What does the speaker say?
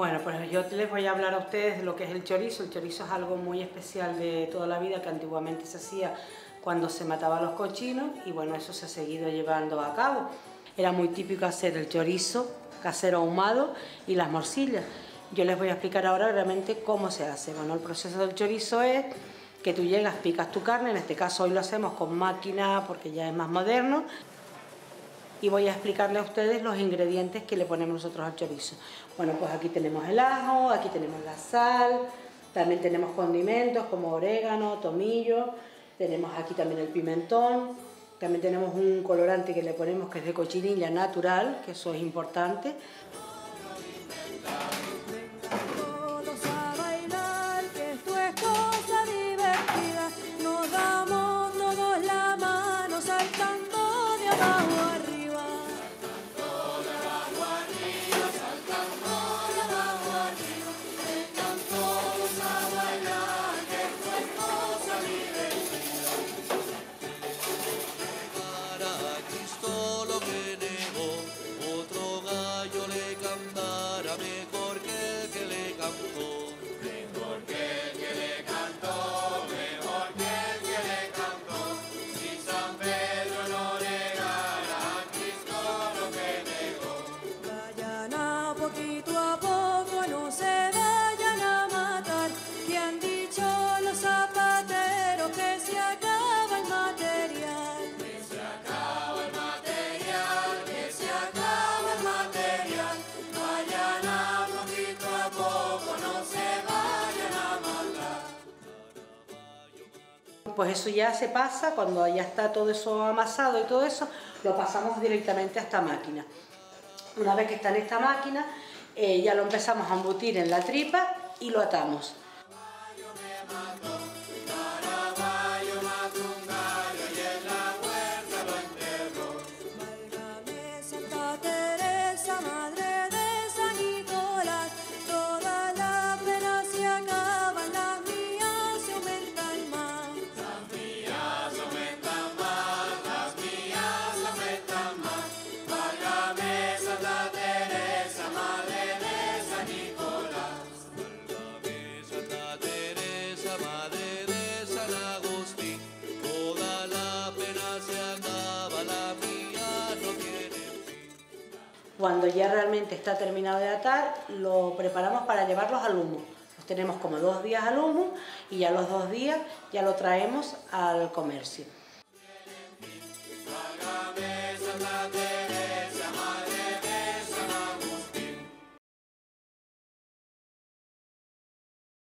Bueno, pues yo les voy a hablar a ustedes de lo que es el chorizo. El chorizo es algo muy especial de toda la vida que antiguamente se hacía cuando se mataban los cochinos y bueno, eso se ha seguido llevando a cabo. Era muy típico hacer el chorizo casero ahumado y las morcillas. Yo les voy a explicar ahora realmente cómo se hace. Bueno, el proceso del chorizo es que tú llegas, picas tu carne, en este caso hoy lo hacemos con máquina porque ya es más moderno. Y voy a explicarle a ustedes los ingredientes que le ponemos nosotros al chorizo. Bueno, pues aquí tenemos el ajo, aquí tenemos la sal, también tenemos condimentos como orégano, tomillo, tenemos aquí también el pimentón, también tenemos un colorante que le ponemos que es de cochinilla natural, que eso es importante. Pues eso ya se pasa, cuando ya está todo eso amasado y todo eso, lo pasamos directamente a esta máquina. Una vez que está en esta máquina, ya lo empezamos a embutir en la tripa y lo atamos. Cuando ya realmente está terminado de atar, lo preparamos para llevarlos al humo. Los tenemos como 2 días al humo y ya los 2 días ya lo traemos al comercio.